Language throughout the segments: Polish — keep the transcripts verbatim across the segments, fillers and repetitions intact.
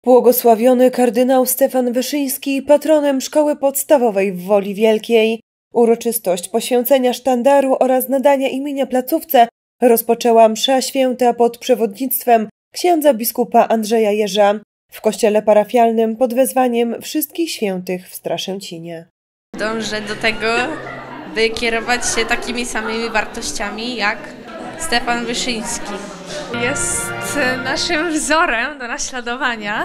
Błogosławiony kardynał Stefan Wyszyński patronem Szkoły Podstawowej w Woli Wielkiej. Uroczystość poświęcenia sztandaru oraz nadania imienia placówce rozpoczęła msza święta pod przewodnictwem księdza biskupa Andrzeja Jerza w kościele parafialnym pod wezwaniem Wszystkich Świętych w Straszęcinie. Dążę do tego, by kierować się takimi samymi wartościami jak Stefan Wyszyński. Jest naszym wzorem do naśladowania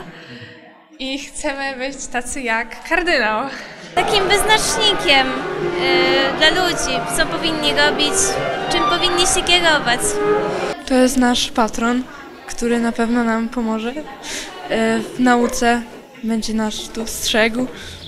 i chcemy być tacy jak kardynał. Takim wyznacznikiem yy, dla ludzi, co powinni robić, czym powinni się kierować. To jest nasz patron, który na pewno nam pomoże yy, w nauce, będzie nas tu strzegł,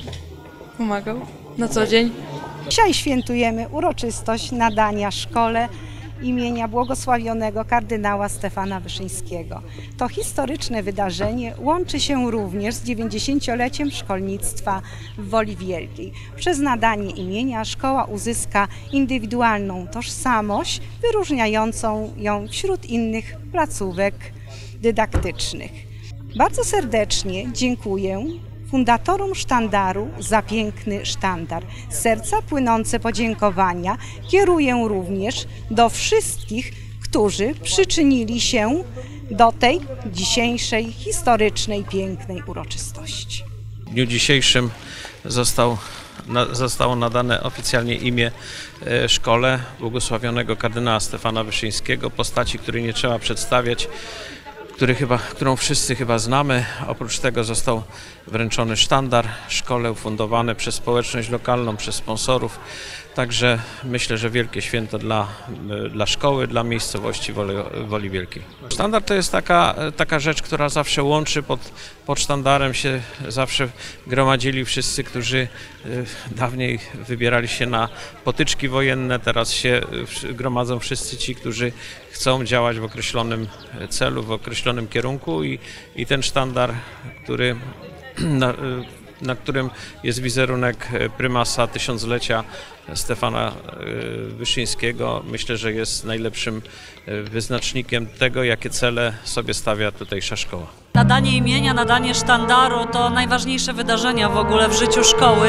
pomagał na co dzień. Dzisiaj świętujemy uroczystość nadania szkole imienia błogosławionego kardynała Stefana Wyszyńskiego. To historyczne wydarzenie łączy się również z dziewięćdziesięcioleciem szkolnictwa w Woli Wielkiej. Przez nadanie imienia szkoła uzyska indywidualną tożsamość, wyróżniającą ją wśród innych placówek dydaktycznych. Bardzo serdecznie dziękuję fundatorom sztandaru za piękny sztandar. Z serca płynące podziękowania kieruję również do wszystkich, którzy przyczynili się do tej dzisiejszej historycznej, pięknej uroczystości. W dniu dzisiejszym został, na, zostało nadane oficjalnie imię e, szkole błogosławionego kardynała Stefana Wyszyńskiego, postaci, której nie trzeba przedstawiać, Który chyba, którą wszyscy chyba znamy. Oprócz tego został wręczony sztandar szkole ufundowany przez społeczność lokalną, przez sponsorów. Także myślę, że wielkie święto dla, dla szkoły, dla miejscowości Woli, Woli Wielkiej. Sztandar to jest taka, taka rzecz, która zawsze łączy. Pod, pod sztandarem się zawsze gromadzili wszyscy, którzy dawniej wybierali się na potyczki wojenne. Teraz się gromadzą wszyscy ci, którzy chcą działać w określonym celu, w określonym kierunku i, i ten sztandar, który na, na którym jest wizerunek prymasa tysiąclecia Stefana Wyszyńskiego, myślę, że jest najlepszym wyznacznikiem tego, jakie cele sobie stawia tutejsza szkoła. Nadanie imienia, nadanie sztandaru to najważniejsze wydarzenia w ogóle w życiu szkoły.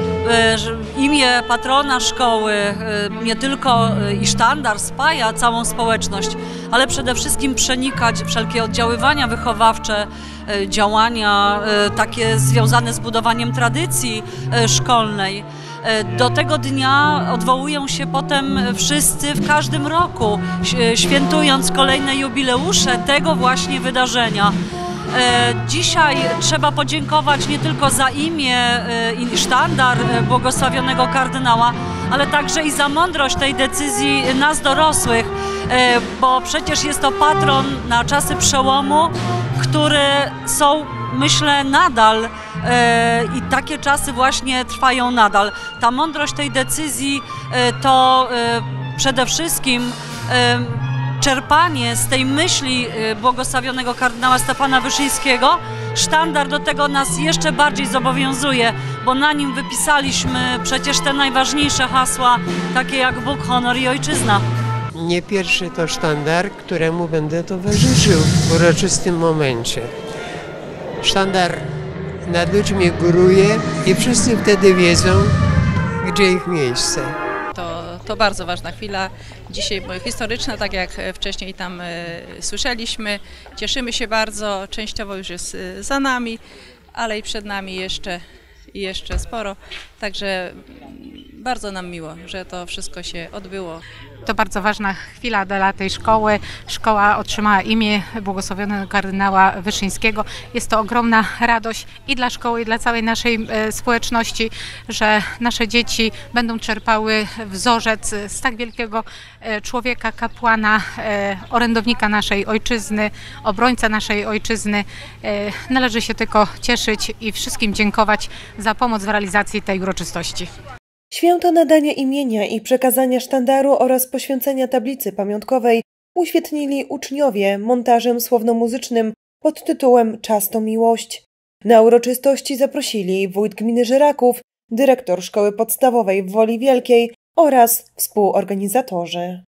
Imię patrona szkoły nie tylko i sztandar spaja całą społeczność, ale przede wszystkim przenikać wszelkie oddziaływania wychowawcze, działania takie związane z budowaniem tradycji szkolnej. Do tego dnia odwołują się potem wszyscy w każdym roku, świętując kolejne jubileusze tego właśnie wydarzenia. Dzisiaj trzeba podziękować nie tylko za imię i sztandar błogosławionego kardynała, ale także i za mądrość tej decyzji nas dorosłych, bo przecież jest to patron na czasy przełomu, które są, myślę, nadal i takie czasy właśnie trwają nadal. Ta mądrość tej decyzji to przede wszystkim czerpanie z tej myśli błogosławionego kardynała Stefana Wyszyńskiego. Sztandar do tego nas jeszcze bardziej zobowiązuje, bo na nim wypisaliśmy przecież te najważniejsze hasła, takie jak Bóg, honor i ojczyzna. Nie pierwszy to sztandar, któremu będę towarzyszył w uroczystym momencie. Sztandar nad ludźmi góruje i wszyscy wtedy wiedzą, gdzie ich miejsce. To, to bardzo ważna chwila, dzisiaj historyczna, tak jak wcześniej tam y, słyszeliśmy. Cieszymy się bardzo, częściowo już jest y, za nami, ale i przed nami jeszcze, jeszcze sporo. Także bardzo nam miło, że to wszystko się odbyło. To bardzo ważna chwila dla tej szkoły. Szkoła otrzymała imię błogosławionego kardynała Wyszyńskiego. Jest to ogromna radość i dla szkoły, i dla całej naszej e, społeczności, że nasze dzieci będą czerpały wzorzec z tak wielkiego e, człowieka, kapłana, e, orędownika naszej ojczyzny, obrońca naszej ojczyzny. E, należy się tylko cieszyć i wszystkim dziękować za pomoc w realizacji tej uroczystości. Święto nadania imienia i przekazania sztandaru oraz poświęcenia tablicy pamiątkowej uświetnili uczniowie montażem słowno-muzycznym pod tytułem Czas to miłość. Na uroczystości zaprosili wójt gminy Żyraków, dyrektor Szkoły Podstawowej w Woli Wielkiej oraz współorganizatorzy.